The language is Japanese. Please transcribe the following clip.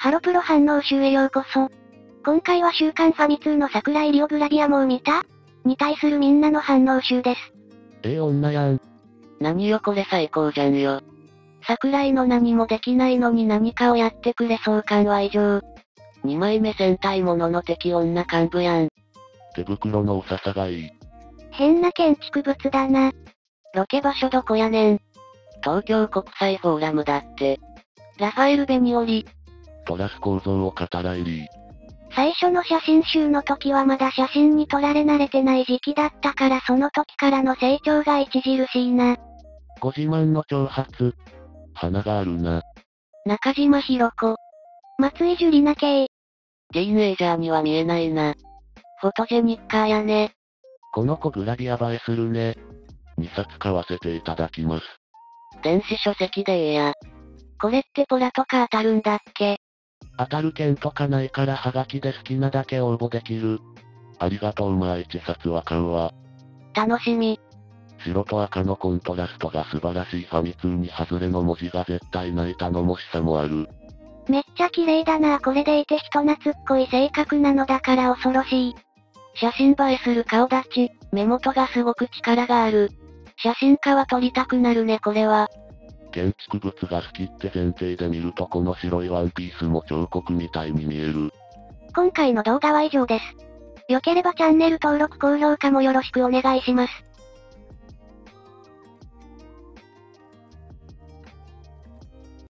ハロプロ反応集へようこそ。今回は週刊ファミ通の桜井リオグラビアもう見たに対するみんなの反応集です。 女やん。 何よこれ最高じゃんよ。桜井の何もできないのに何かをやってくれそう感は異常。2枚目戦隊ものの敵女幹部やん。 手袋のおささがいい。 変な建築物だな。 ロケ場所どこやねん。東京国際フォーラムだって。ラファエル・ベニオリ。 トラス構造を語らいり。 最初の写真集の時はまだ写真に撮られ慣れてない時期だったからその時からの成長が著しいな。 ご自慢の長髪。花があるな。 中島ひろ子。 松井樹里奈系。 ティーンエイジャーには見えないな。フォトジェニッカーやね。 この子グラビア映えするね。2冊買わせていただきます。 電子書籍でええや。これってポラとか当たるんだっけ？ 当たる券とかないからハガキで好きなだけ応募できる。ありがとう1冊は買うわ。 楽しみ。 白と赤のコントラストが素晴らしいファミ通にハズレの文字が絶対ない頼もしさもある。 めっちゃ綺麗だなこれでいて人懐っこい性格なのだから恐ろしい。 写真映えする顔立ち、目元がすごく力がある。写真家は撮りたくなるねこれは。 建築物が好きって前提で見るとこの白いワンピースも彫刻みたいに見える。 今回の動画は以上です。良ければチャンネル登録高評価もよろしくお願いします。